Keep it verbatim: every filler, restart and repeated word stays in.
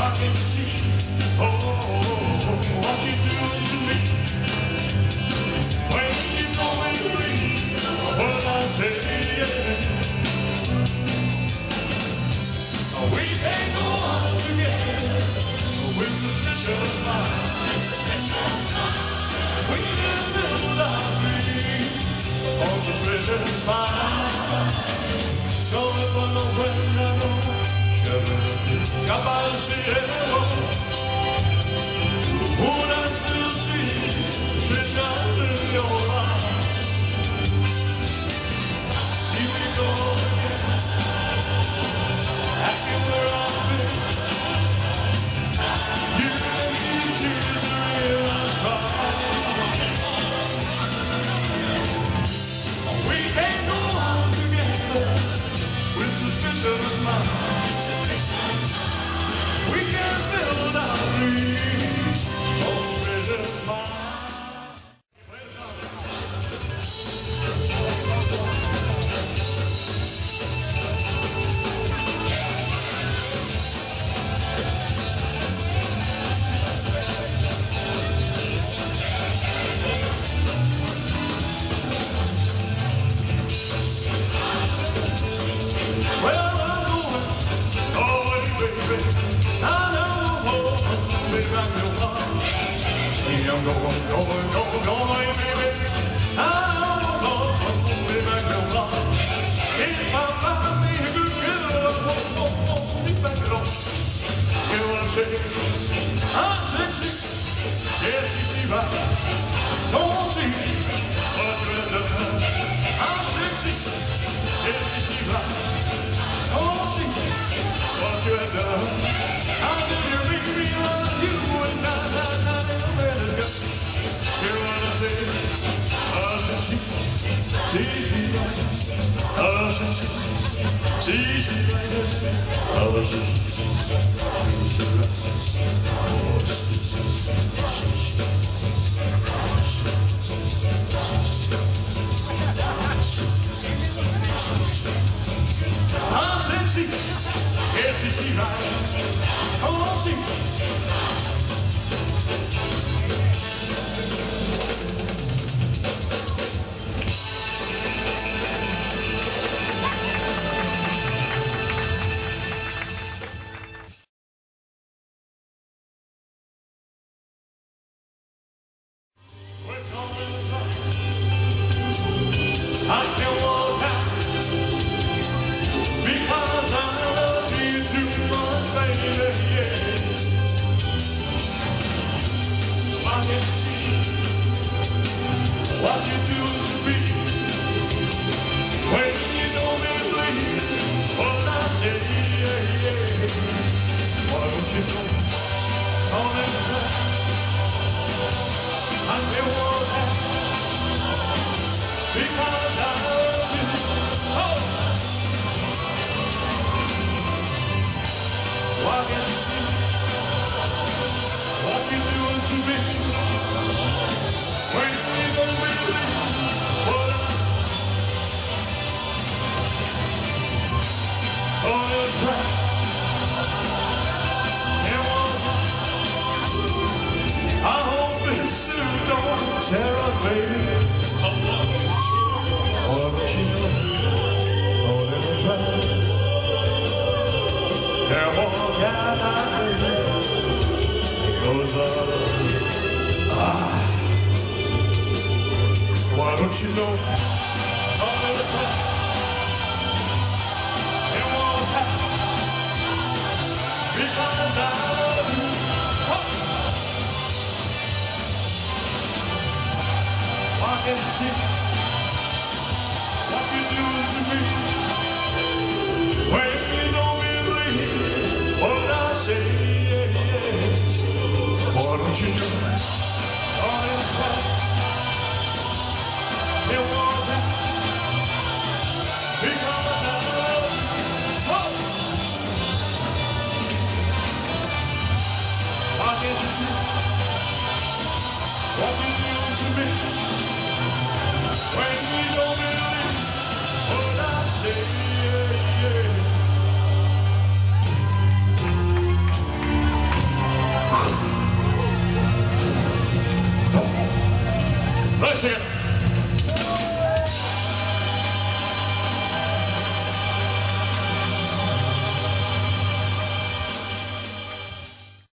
Why can't you see? Oh, what you doing to me? When you know you believe what I say, we can't go on together with suspicious minds. We can build our dreams on suspicious minds. So if I know when I know, somebody say hello. Would I still see suspicion in your eyes? Keep me going again, asking where I've been. You can see tears are real and cry. We can't go on together with suspicious minds. We can build our dreams on suspicious minds. I'm going, going, going, going, baby. I'm going, going, back to love. If I find me a good girl, I won't, won't, won't be back at all. You know what I'm saying? I'm sexy. Yes, you see right. Don't see what you have done. I'm sexy. Yes, you see right. Don't see what you have done. How did you make me love you and I, I, I, I can walk out because I love you too much, baby, yeah. Why can't you see what you do to me when you don't believe what I say, yeah, yeah. Why don't you know, don't let me cry. I can walk out because I love you. Oh! Why can't you see what you're doing to me when you don't believe what I oh, it's right. I hope this suit don't tear up, baby. Oh, but you know, oh, let me try. There won't get out, baby. It goes up. Ah. Why don't you know? Oh, let me try. It won't happen because I love you. Oh. Why can't you see what you're doing to me when you don't believe what I say, yeah, yeah. Why don't you know all this time it won't happen because I love you. Oh. Why can't you see what you're doing to me?